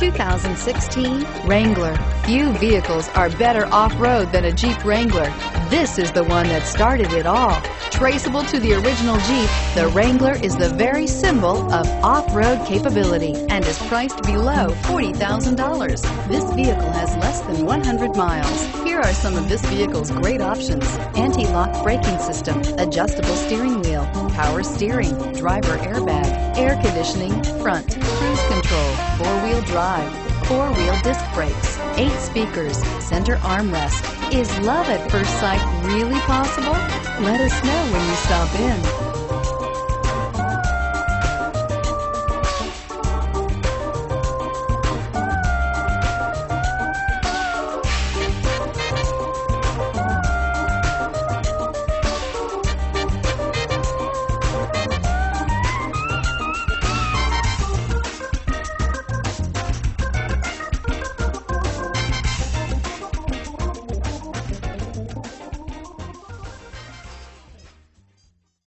2016 Wrangler. Few vehicles are better off-road than a Jeep Wrangler. This is the one that started it all. Traceable to the original Jeep, the Wrangler is the very symbol of off-road capability and is priced below $40,000. This vehicle has less than 100 miles. Here are some of this vehicle's great options: anti-lock braking system, adjustable steering wheel, power steering, driver airbag, air conditioning, front, cruise control, four-wheel drive, four-wheel disc brakes, 8 speakers, center armrest. Is love at first sight really possible? Let us know when you stop in.